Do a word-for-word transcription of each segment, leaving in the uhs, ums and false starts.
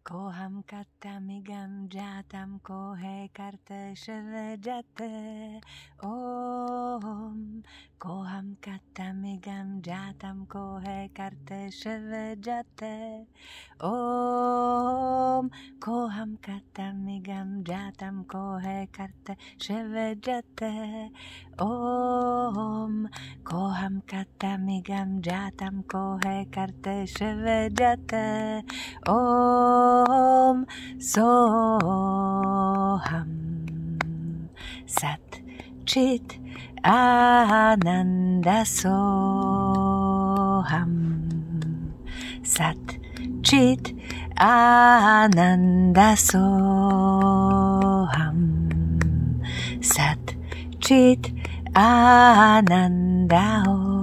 Koham kattamigam jatam kohe karte shevejate Om Koham kattamigam jatam kohe karte shevejate Om Koham kattamigam jatam kohe karte shevejate Om Koham kattamigam jatam kohe karte shevejate Om Soham Sat Chit Ananda Soham Sat Chit Ananda Soham Sat Chit Ananda Om.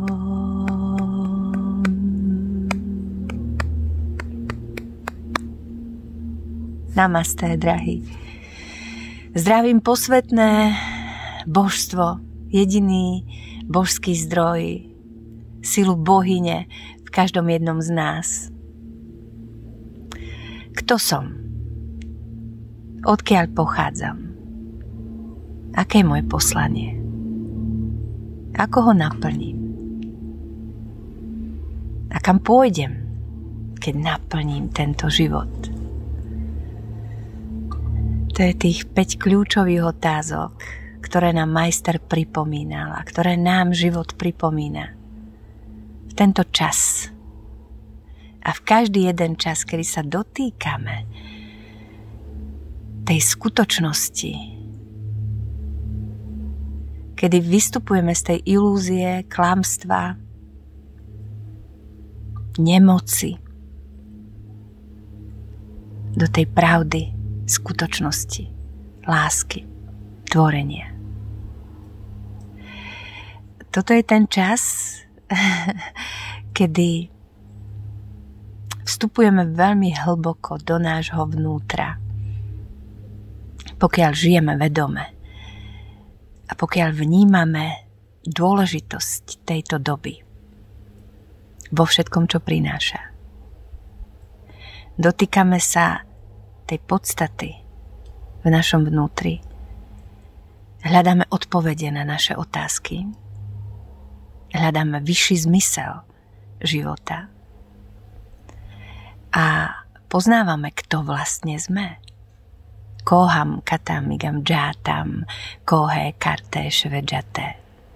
Namaste, drahí. Zdravím posvetné božstvo, jediný božský zdroj, silu bohyne v každom jednom z nás. Kto som? Odkiaľ pochádzam? Aké je moje poslanie? Ako ho naplním? A kam pôjdem, keď naplním tento život? To je tých päť kľúčových otázok, ktoré nám majster pripomínal a ktoré nám život pripomína. V tento čas a v každý jeden čas, kedy sa dotýkame tej skutočnosti, kedy vystupujeme z tej ilúzie, klamstva, nemoci do tej pravdy, skutočnosti, lásky, tvorenia. Toto je ten čas, kedy vstupujeme veľmi hlboko do nášho vnútra, pokiaľ žijeme vedome a pokiaľ vnímame dôležitosť tejto doby vo všetkom, čo prináša. Dotýkame sa tej podstaty v našom vnútri. Hľadáme odpovede na naše otázky. Hľadáme vyšší zmysel života. A poznávame, kto vlastne sme. Koham kattamigam jatam kohe karte shevejate.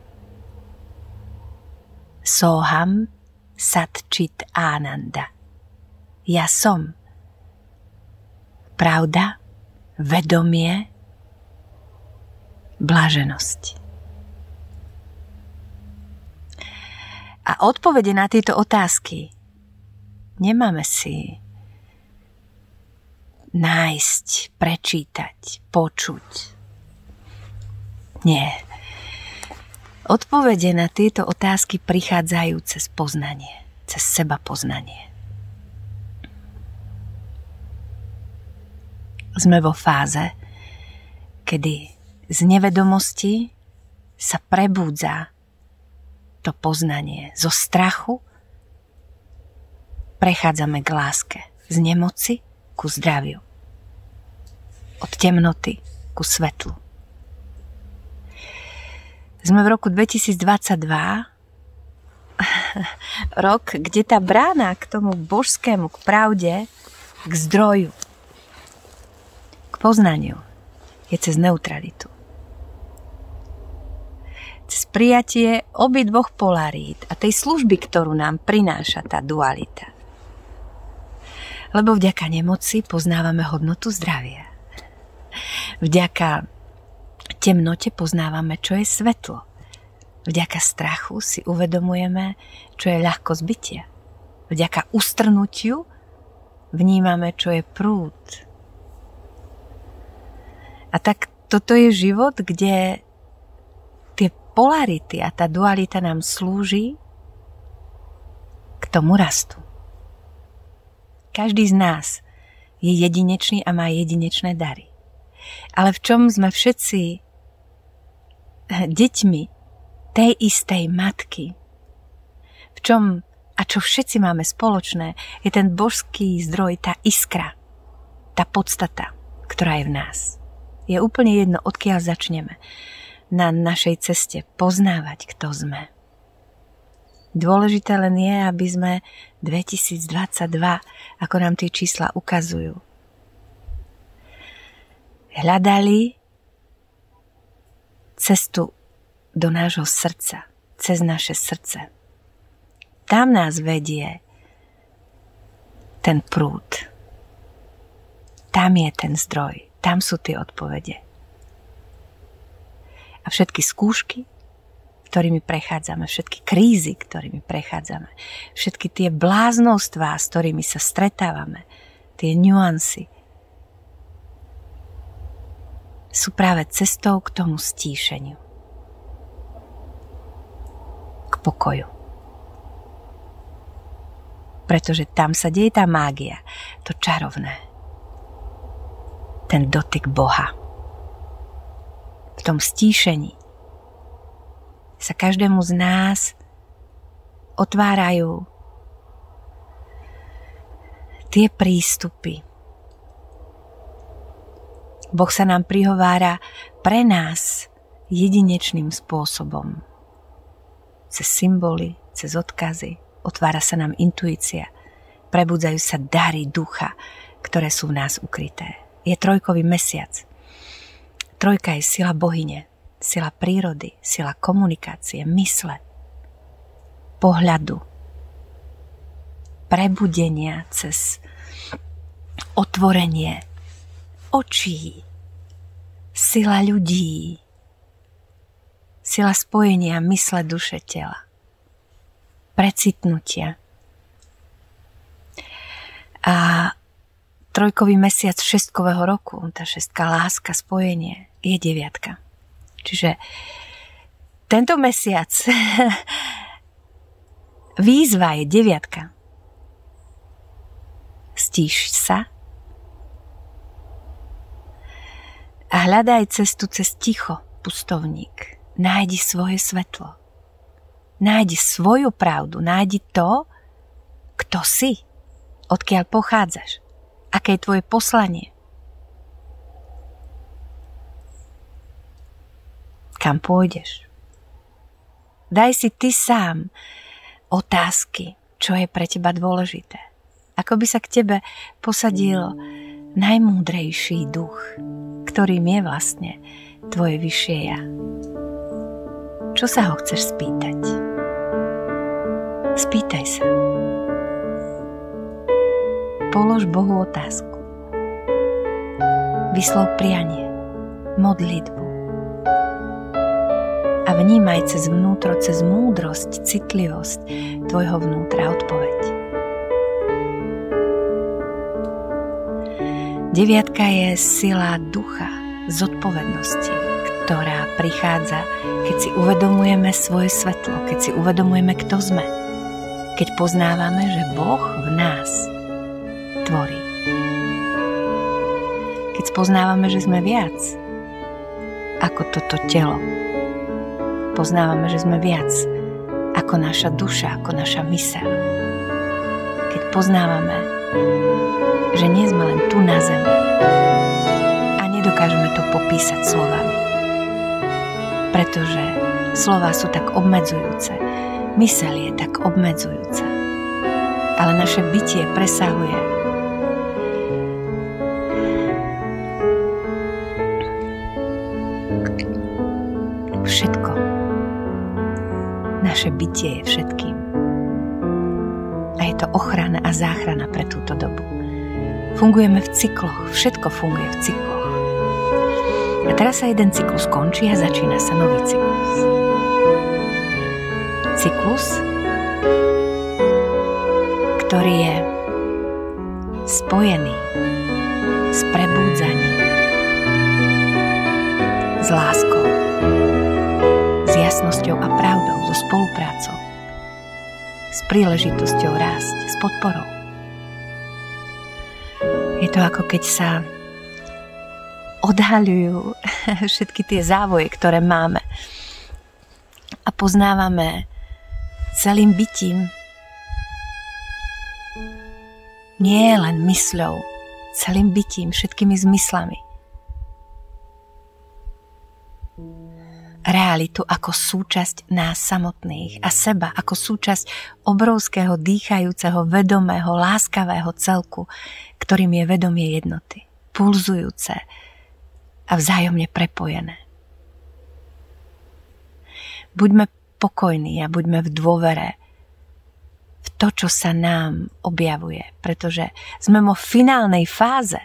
Soham sat chit ananda. Ja som pravda, vedomie, blaženosť. A odpovede na tieto otázky nemáme si nájsť, prečítať, počuť. Nie. Odpovede na tieto otázky prichádzajú cez poznanie, cez seba poznanie. Sme vo fáze, kedy z nevedomosti sa prebúdza to poznanie. Zo strachu prechádzame k láske. Z nemoci ku zdraviu. Od temnoty ku svetlu. Sme v roku dvetisícdvadsaťdva, rok, kde tá brána k tomu božskému, k pravde, k zdroju, k poznaniu je cez neutralitu. Cez prijatie obidvoch polarít a tej služby, ktorú nám prináša tá dualita. Lebo vďaka nemoci poznávame hodnotu zdravia. Vďaka temnote poznávame, čo je svetlo. Vďaka strachu si uvedomujeme, čo je ľahkosť bytia. Vďaka ustrnutiu vnímame, čo je prúd. A tak toto je život, kde tie polarity a tá dualita nám slúži k tomu rastu. Každý z nás je jedinečný a má jedinečné dary. Ale v čom sme všetci deťmi tej istej matky? V čom a čo všetci máme spoločné, je ten božský zdroj, tá iskra, tá podstata, ktorá je v nás. Je úplne jedno, odkiaľ začneme na našej ceste poznávať, kto sme. Dôležité len je, aby sme dvetisícdvadsaťdva, ako nám tie čísla ukazujú, hľadali cestu do nášho srdca, cez naše srdce. Tam nás vedie ten prúd. Tam je ten zdroj, tam sú tie odpovede. A všetky skúšky, ktorými prechádzame, všetky krízy, ktorými prechádzame, všetky tie bláznostvá, s ktorými sa stretávame, tie nuancy, sú práve cestou k tomu stíšeniu. K pokoju. Pretože tam sa deje tá mágia, to čarovné. Ten dotyk Boha. V tom stíšení sa každému z nás otvárajú tie prístupy. Boh sa nám prihovára pre nás jedinečným spôsobom. Cez symboly, cez odkazy, otvára sa nám intuícia, prebudzajú sa dary ducha, ktoré sú v nás ukryté. Je trojkový mesiac. Trojka je sila bohyne, sila prírody, sila komunikácie, mysle, pohľadu, prebudenia cez otvorenie očí, sila ľudí, sila spojenia mysle, duše, tela, precitnutia. A trojkový mesiac šestkového roku, tá šestka, láska, spojenie, je deviatka. Čiže tento mesiac výzva je deviatka. Stíš sa a hľadaj cestu cez ticho, pustovník. Nájdi svoje svetlo. Nájdi svoju pravdu. Nájdi to, kto si, odkiaľ pochádzaš, aké je tvoje poslanie. Kam pôjdeš? Daj si ty sám otázky, čo je pre teba dôležité. Ako by sa k tebe posadil najmúdrejší duch, ktorým je vlastne tvoje vyššie ja. Čo sa ho chceš spýtať? Spýtaj sa. Polož Bohu otázku. Vyslov prianie, modlitbu. A vnímaj cez vnútro, cez múdrosť, citlivosť tvojho vnútra odpoveď. Deviatka je sila ducha, zodpovednosti, ktorá prichádza, keď si uvedomujeme svoje svetlo, keď si uvedomujeme, kto sme, keď poznávame, že Boh v nás tvorí. Keď spoznávame, že sme viac ako toto telo. Poznávame, že sme viac ako naša duša, ako naša myseľ. Keď poznávame, že nie sme len tu na zemi a nedokážeme to popísať slovami. Pretože slová sú tak obmedzujúce, myseľ je tak obmedzujúca. Ale naše bytie presahuje všetko. Naše bytie je všetkým. A je to ochrana a záchrana pre túto dobu. Fungujeme v cykloch, všetko funguje v cykloch. A teraz sa jeden cyklus končí a začína sa nový cyklus. Cyklus, ktorý je spojený s prebúdzaním, s láskou, s jasnosťou a pravdou, so spoluprácou, s príležitosťou rásť, s podporou. Je to ako keď sa odhaľujú všetky tie závoje, ktoré máme a poznávame celým bytím, Nie len mysľou, celým bytím, všetkými zmyslami. Realitu ako súčasť nás samotných a seba ako súčasť obrovského, dýchajúceho, vedomého, láskavého celku, ktorým je vedomie jednoty, pulzujúce a vzájomne prepojené. Buďme pokojní a buďme v dôvere v to, čo sa nám objavuje, pretože sme vo finálnej fáze.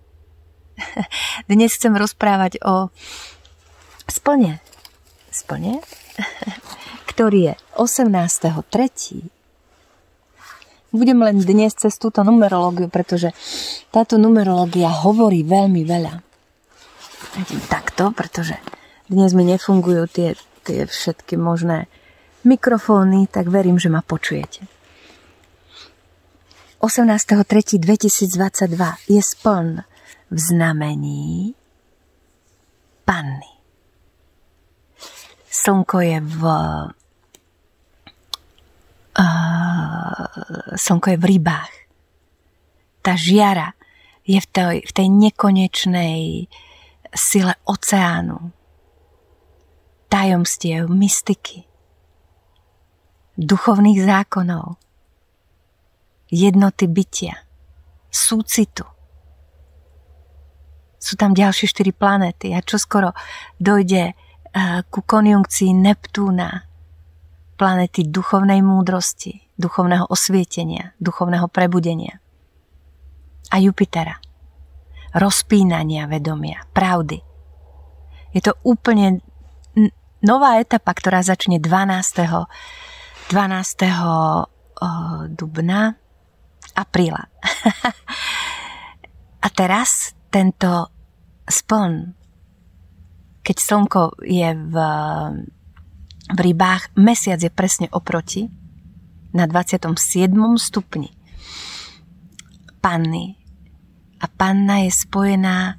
Dnes chcem rozprávať o splne. Splne, ktorý je osemnásteho tretieho Budem len dnes cez túto numerológiu, pretože táto numerológia hovorí veľmi veľa. Idem takto, pretože dnes mi nefungujú tie, tie všetky možné mikrofóny, tak verím, že ma počujete. osemnásteho tretieho dvetisícdvadsaťdva je spln v znamení Panny. Slnko je v uh, slnko je v rybách. Tá žiara je v tej, v tej nekonečnej sile oceánu, tajomstiev, mystiky, duchovných zákonov, jednoty bytia, súcitu. Sú tam ďalšie štyri planéty a čoskoro dojde ku konjunkcii Neptúna, planéty duchovnej múdrosti, duchovného osvietenia, duchovného prebudenia a Jupitera, rozpínania vedomia, pravdy. Je to úplne nová etapa, ktorá začne dvanásteho dubna, apríla. A teraz tento spln, keď slnko je v, v rybách, mesiac je presne oproti, na dvadsiatom siedmom stupni Panny. A Panna je spojená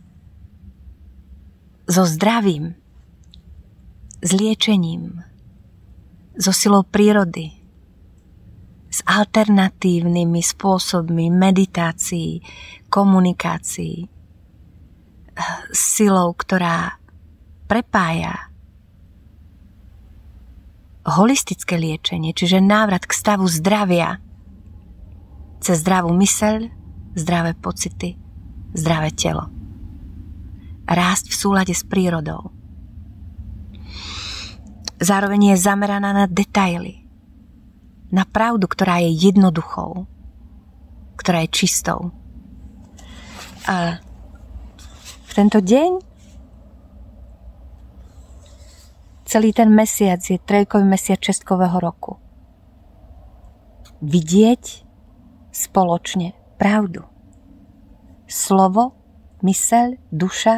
so zdravím, s liečením, so silou prírody, s alternatívnymi spôsobmi meditácií, komunikácií, s silou, ktorá prepája holistické liečenie, čiže návrat k stavu zdravia cez zdravú myseľ, zdravé pocity, zdravé telo. Rásť v súlade s prírodou. Zároveň je zameraná na detaily, na pravdu, ktorá je jednoduchou, ktorá je čistou. A v tento deň celý ten mesiac je trojkový mesiac čestkového roku. Vidieť spoločne pravdu. Slovo, myseľ, duša,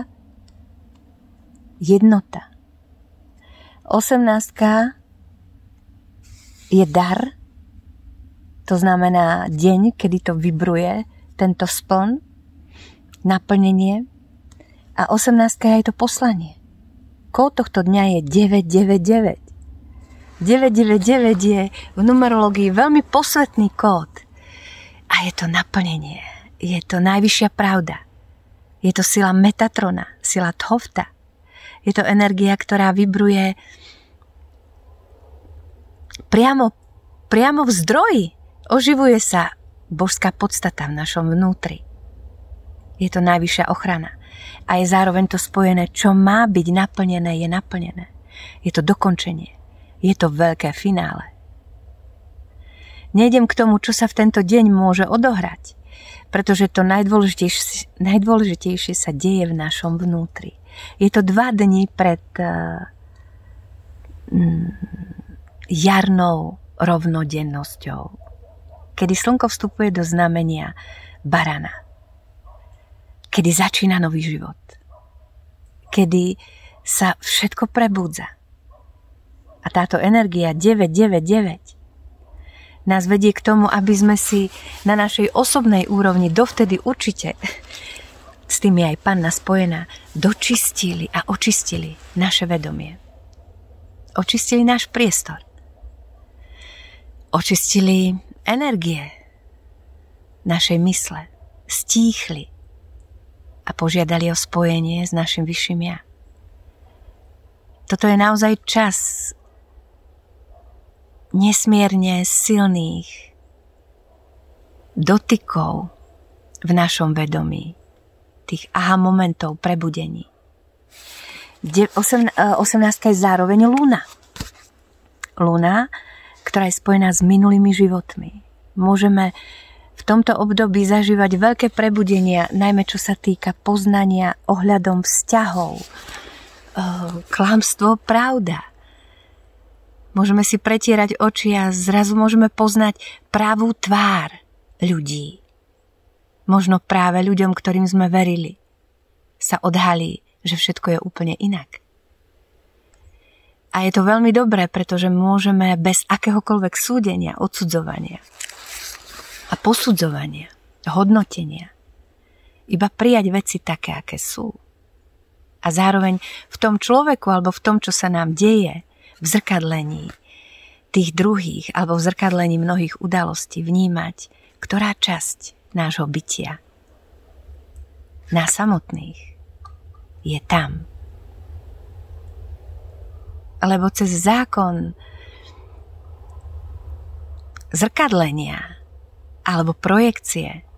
jednota. Osemnáctka je dar, to znamená deň, kedy to vibruje, tento spln, naplnenie, a osemnáctka je to poslanie. Kód tohto dňa je deväť deväť deväť. deväť deväť deväť je v numerológii veľmi posvetný kód. A je to naplnenie. Je to najvyššia pravda. Je to sila Metatrona, sila Thofta. Je to energia, ktorá vibruje priamo, priamo v zdroji. Oživuje sa božská podstata v našom vnútri. Je to najvyššia ochrana. A je zároveň to spojené, čo má byť naplnené, je naplnené. Je to dokončenie. Je to veľké finále. Nejdem k tomu, čo sa v tento deň môže odohrať, pretože to najdôležitejšie, najdôležitejšie sa deje v našom vnútri. Je to dva dni pred uh, jarnou rovnodennosťou, kedy slnko vstupuje do znamenia barana, kedy začína nový život, kedy sa všetko prebúdza. A táto energia deväť deväť deväť nás vedie k tomu, aby sme si na našej osobnej úrovni dovtedy určite, s tým je aj Panna spojená, dočistili a očistili naše vedomie. Očistili náš priestor. Očistili energie našej mysle stíchli a požiadali o spojenie s našim vyšším ja. Toto je naozaj čas nesmierne silných dotykov v našom vedomí, tých aha momentov prebudení. osemnástka je zároveň luna. Luna, ktorá je spojená s minulými životmi. Môžeme v tomto období zažívať veľké prebudenia, najmä čo sa týka poznania ohľadom vzťahov. Klamstvo, pravda. Môžeme si pretierať oči a zrazu môžeme poznať pravú tvár ľudí. Možno práve ľuďom, ktorým sme verili, sa odhalí, že všetko je úplne inak. A je to veľmi dobré, pretože môžeme bez akéhokoľvek súdenia, odsudzovania a posudzovania, hodnotenia iba prijať veci také, aké sú. A zároveň v tom človeku alebo v tom, čo sa nám deje, v zrkadlení tých druhých alebo v zrkadlení mnohých udalostí vnímať, ktorá časť nášho bytia, nás samotných, je tam. Lebo cez zákon zrkadlenia alebo projekcie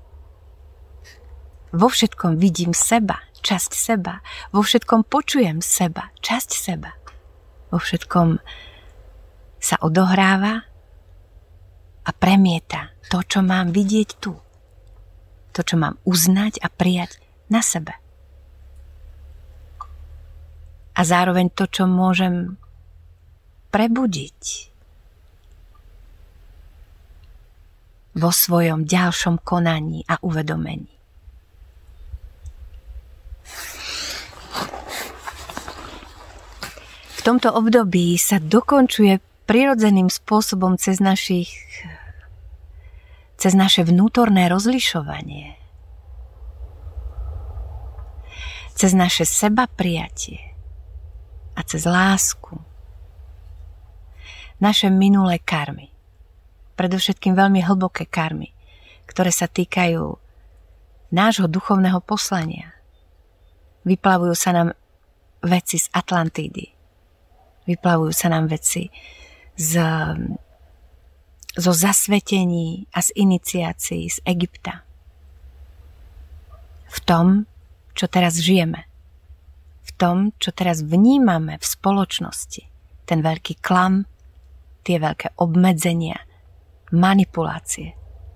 vo všetkom vidím seba, časť seba, vo všetkom počujem seba, časť seba, vo všetkom sa odohráva a premieta to, čo mám vidieť tu, to, čo mám uznať a prijať na sebe. A zároveň to, čo môžem prebudiť vo svojom ďalšom konaní a uvedomení. V tomto období sa dokončuje prirodzeným spôsobom cez našich, cez naše vnútorné rozlišovanie, cez naše sebaprijatie a cez lásku naše minulé karmy. Predovšetkým veľmi hlboké karmy, ktoré sa týkajú nášho duchovného poslania. Vyplavujú sa nám veci z Atlantídy. Vyplavujú sa nám veci z, zo zasvetení a z iniciácií z Egypta. V tom, čo teraz žijeme. V tom, čo teraz vnímame v spoločnosti. Ten veľký klam, tie veľké obmedzenia, manipulácie.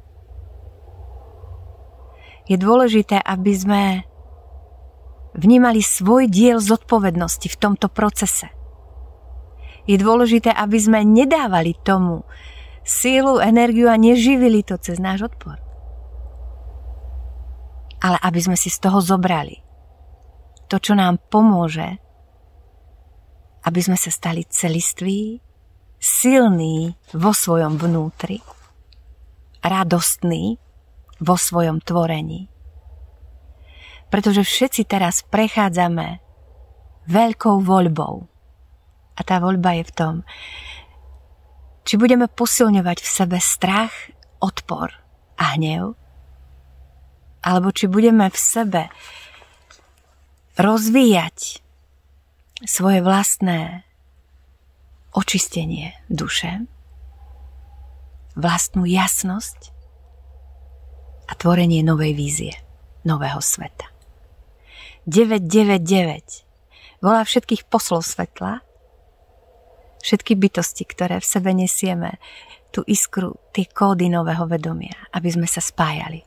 Je dôležité, aby sme vnímali svoj diel zodpovednosti v tomto procese. Je dôležité, aby sme nedávali tomu sílu, energiu a neživili to cez náš odpor. Ale aby sme si z toho zobrali to, čo nám pomôže, aby sme sa stali celiství, silný vo svojom vnútri, radostný vo svojom tvorení. Pretože všetci teraz prechádzame veľkou voľbou. A tá voľba je v tom, či budeme posilňovať v sebe strach, odpor a hnev, alebo či budeme v sebe rozvíjať svoje vlastné očistenie duše, vlastnú jasnosť a tvorenie novej vízie, nového sveta. deväť deväť deväť volá všetkých poslov svetla, všetky bytosti, ktoré v sebe nesieme, tú iskru, tie kódy nového vedomia, aby sme sa spájali.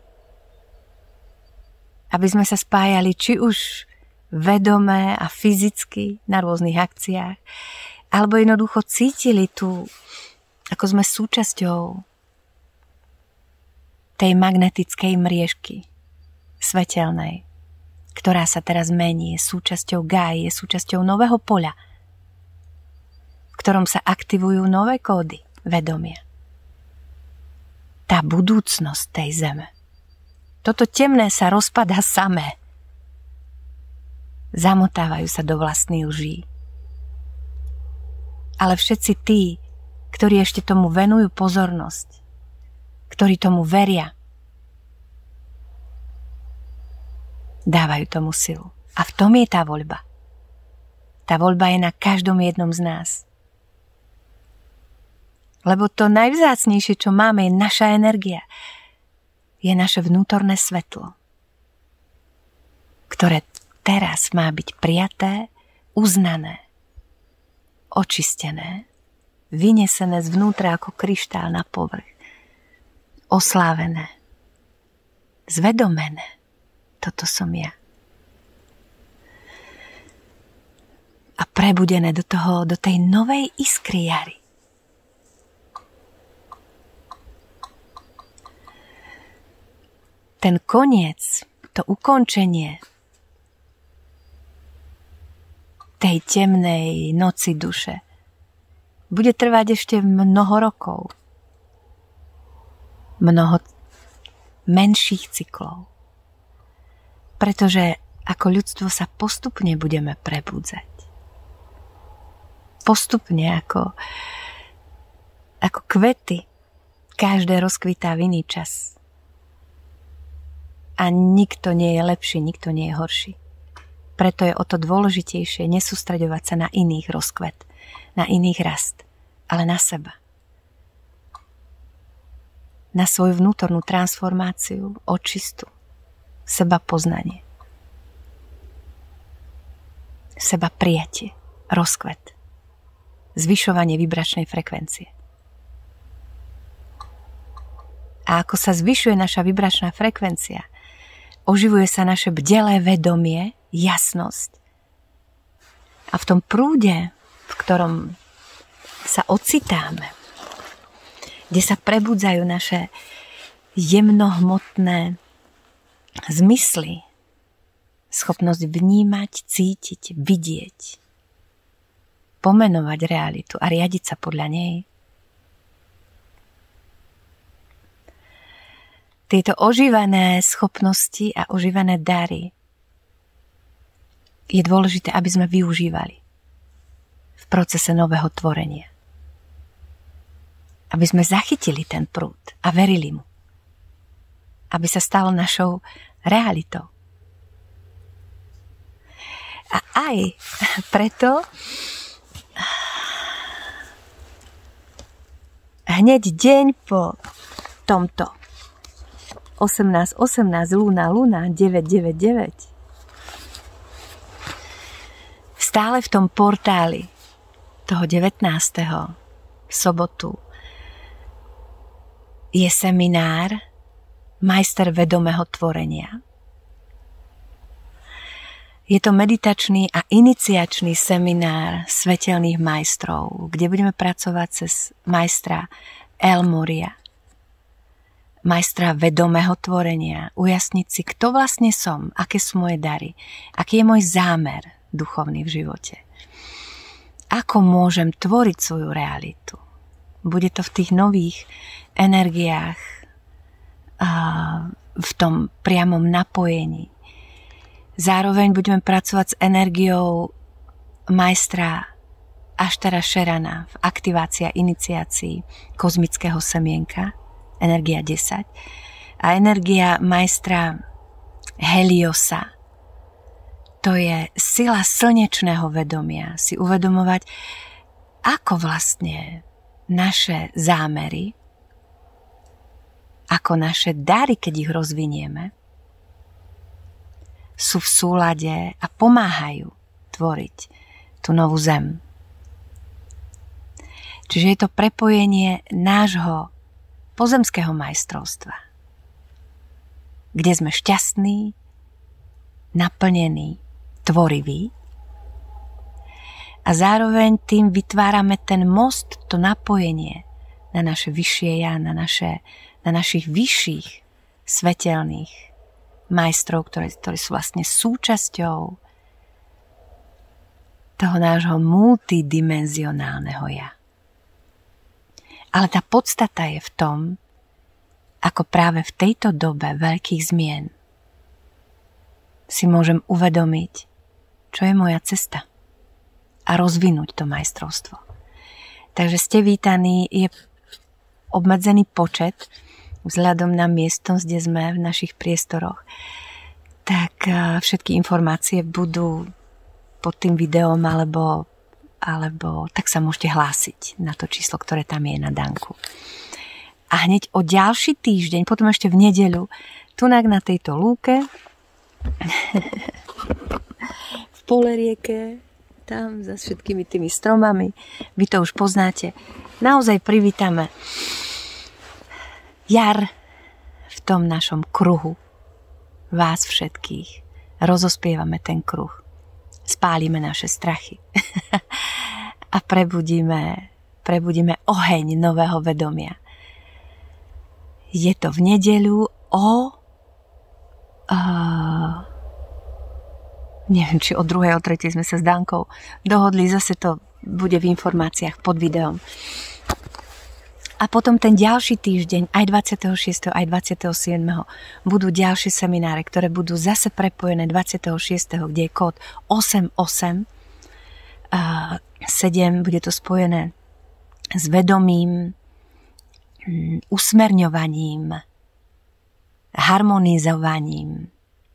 Aby sme sa spájali či už vedomé a fyzicky na rôznych akciách, alebo jednoducho cítili tu, ako sme súčasťou tej magnetickej mriežky svetelnej, ktorá sa teraz mení, je súčasťou Gai, je súčasťou nového poľa, v ktorom sa aktivujú nové kódy vedomia. Tá budúcnosť tej zeme. Toto temné sa rozpadá samé. Zamotávajú sa do vlastných lží. Ale všetci tí, ktorí ešte tomu venujú pozornosť, ktorí tomu veria, dávajú tomu silu. A v tom je tá voľba. Tá voľba je na každom jednom z nás. Lebo to najvzácnejšie, čo máme, je naša energia. Je naše vnútorné svetlo, ktoré teraz má byť prijaté, uznané, očistené, vynesené zvnútra ako kryštál na povrch, oslávené, zvedomené. Toto som ja. A prebudené do toho, do tej novej iskry jary. Ten koniec, to ukončenie tej temnej noci duše bude trvať ešte mnoho rokov. Mnoho menších cyklov. Pretože ako ľudstvo sa postupne budeme prebudzať. Postupne ako, ako kvety. Každé rozkvitá v iný čas. A nikto nie je lepší, nikto nie je horší. Preto je o to dôležitejšie nesústreďovať sa na iných rozkvet, na iných rast, ale na seba. Na svoju vnútornú transformáciu, očistu, seba poznanie. Seba prijatie, rozkvet, zvyšovanie vibračnej frekvencie. A ako sa zvyšuje naša vibračná frekvencia, oživuje sa naše bdelé vedomie, jasnosť. A v tom prúde, v ktorom sa ocitáme, kde sa prebudzajú naše jemnohmotné zmysly, schopnosť vnímať, cítiť, vidieť, pomenovať realitu a riadiť sa podľa nej. Tieto ožívané schopnosti a ožívané dary je dôležité, aby sme využívali v procese nového tvorenia. Aby sme zachytili ten prúd a verili mu. Aby sa stalo našou realitou. A aj preto hneď deň po tomto osemnásť osemnásť Luna Luna deväť deväť deväť stále v tom portáli toho devätnásteho v sobotu je seminár Majster vedomého tvorenia. Je to meditačný a iniciačný seminár svetelných majstrov, kde budeme pracovať cez majstra El Moria, majstra vedomého tvorenia, ujasniť si, kto vlastne som, aké sú moje dary, aký je môj zámer duchovný v živote. Ako môžem tvoriť svoju realitu. Bude to v tých nových energiách, v tom priamom napojení. Zároveň budeme pracovať s energiou majstra Aštara Šerana v aktivácii a iniciácii kozmického semienka, energia desať, a energia majstra Heliosa, to je sila slnečného vedomia, si uvedomovať, ako vlastne naše zámery, ako naše dary, keď ich rozvinieme, sú v súlade a pomáhajú tvoriť tú novú zem. Čiže je to prepojenie nášho pozemského majstrovstva, kde sme šťastní, naplnení, tvoriví a zároveň tým vytvárame ten most, to napojenie na naše vyššie ja, na, naše, na našich vyšších svetelných majstrov, ktorí, ktorí sú vlastne súčasťou toho nášho multidimenzionálneho ja. Ale tá podstata je v tom, ako práve v tejto dobe veľkých zmien si môžem uvedomiť, čo je moja cesta a rozvinúť to majstrovstvo. Takže ste vítaní, je obmedzený počet vzhľadom na miestnosť, kde sme v našich priestoroch. tak všetky informácie budú pod tým videom, alebo, alebo tak sa môžete hlásiť na to číslo, ktoré tam je na Danku. A hneď o ďalší týždeň, potom ešte v nedeľu, tunak na tejto lúke, v polerieke, tam za všetkými tými stromami, vy to už poznáte, naozaj privítame jar v tom našom kruhu, vás všetkých. Rozospievame ten kruh, spálime naše strachy a prebudíme, prebudíme oheň nového vedomia. Je to v nedeľu o uh, neviem, či o druhej, o tretej sme sa s Dankou dohodli, zase to bude v informáciách pod videom. A potom ten ďalší týždeň, aj dvadsiateho šiesteho aj dvadsiateho siedmeho budú ďalšie semináre, ktoré budú zase prepojené dvadsiateho šiesteho kde je kód osem osem sedem, bude to spojené s vedomím, usmerňovaním, harmonizovaním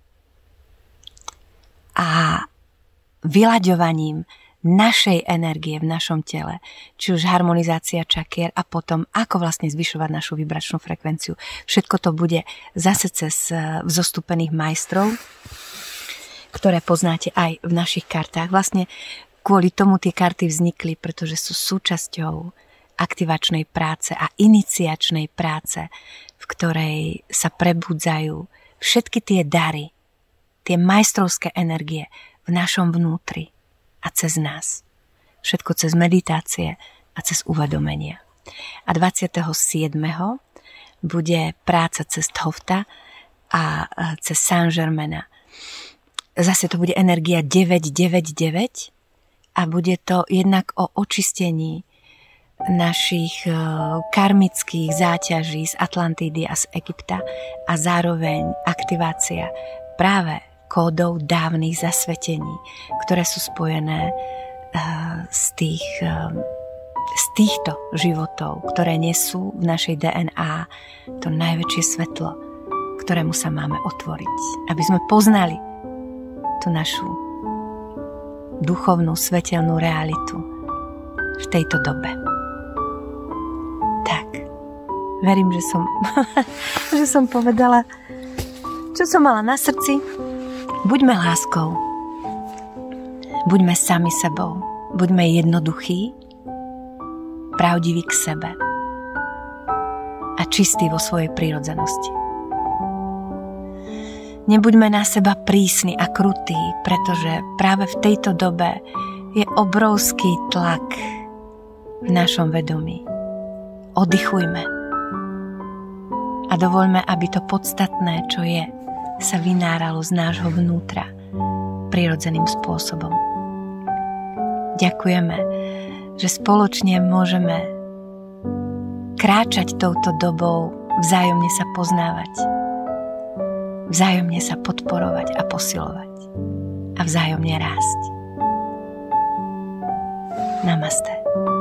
a vyľaďovaním našej energie v našom tele, či už harmonizácia čakier a potom ako vlastne zvyšovať našu vibračnú frekvenciu. Všetko to bude zase cez vzostupených majstrov, ktoré poznáte aj v našich kartách. Vlastne kvôli tomu tie karty vznikli, pretože sú súčasťou aktivačnej práce a iniciačnej práce, v ktorej sa prebudzajú všetky tie dary, tie majstrovské energie v našom vnútri a cez nás. Všetko cez meditácie a cez uvedomenia. A dvadsiateho siedmeho bude práca cez Thofta a cez Saint-Germaina. Zase to bude energia deväť deväť deväť a bude to jednak o očistení našich karmických záťaží z Atlantidy a z Egypta a zároveň aktivácia práve kódov dávnych zasvetení, ktoré sú spojené uh, z, tých, uh, z týchto životov, ktoré nesú v našej dé en á to najväčšie svetlo, ktorému sa máme otvoriť, aby sme poznali tú našu duchovnú, svetelnú realitu v tejto dobe. Tak, verím, že som, že som povedala, čo som mala na srdci. Buďme láskou, buďme sami sebou, buďme jednoduchí, pravdiví k sebe a čistí vo svojej prírodzenosti. Nebuďme na seba prísni a krutí, pretože práve v tejto dobe je obrovský tlak v našom vedomí. Oddychujme a dovoľme, aby to podstatné, čo je, sa vynáralo z nášho vnútra prirodzeným spôsobom. Ďakujeme, že spoločne môžeme kráčať touto dobou, vzájomne sa poznávať, vzájomne sa podporovať a posilovať a vzájomne rásť. Namaste.